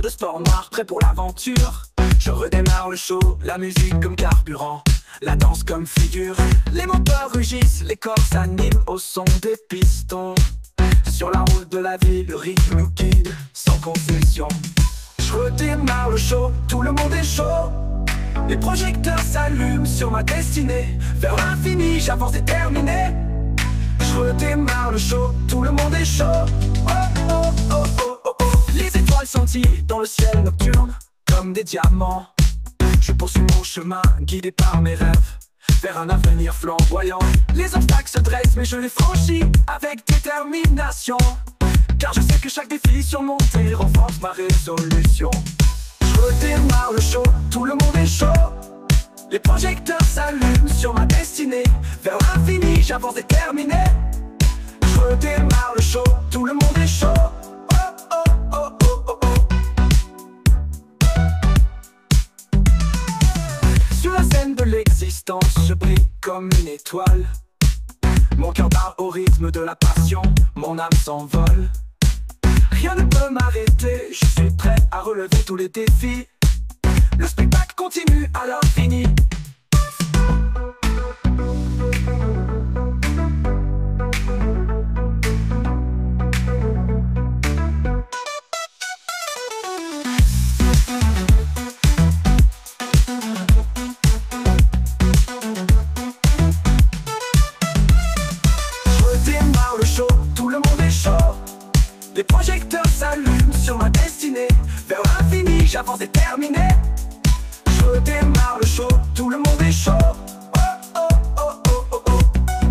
de sport noir, prêt pour l'aventure. Je redémarre le show, la musique comme carburant, la danse comme figure. Les moteurs rugissent, les corps s'animent au son des pistons. Sur la route de la vie, le rythme nous guide sans concession. Je redémarre le show, tout le monde est chaud. Les projecteurs s'allument sur ma destinée. Vers l'infini, j'avance déterminé. Je redémarre le show, tout le monde est chaud. Oh oh oh oh oh oh. Les étoiles scintillent dans le ciel nocturne comme des diamants. Je poursuis mon chemin, guidé par mes rêves, vers un avenir flamboyant. Les obstacles se dressent, mais je les franchis avec détermination. Car je sais que chaque défi surmonté renforce ma résolution. Je redémarre le show, tout le monde est chaud. Les projecteurs s'allument sur ma destinée. Vers l'infini, j'avance déterminé. Je redémarre le show, tout le monde est chaud. Oh oh oh oh oh oh. Sur la scène de l'existence, je brille comme une étoile. Mon cœur bat au rythme de la passion, mon âme s'envole. Rien ne peut m'arrêter, je suis prêt à relever tous les défis. Le spectacle continue à l'infini. Je redémarre le show, tout le monde est chaud. Les projecteurs s'allument sur ma destinée. Vers l'infini, j'avance déterminé. Je redémarre le show, tout le monde est chaud. Oh oh oh oh oh oh.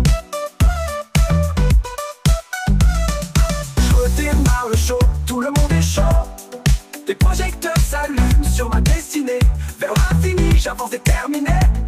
Je redémarre le show, tout le monde est chaud. Les projecteurs s'allument sur ma destinée. Vers l'infini, j'avance déterminé.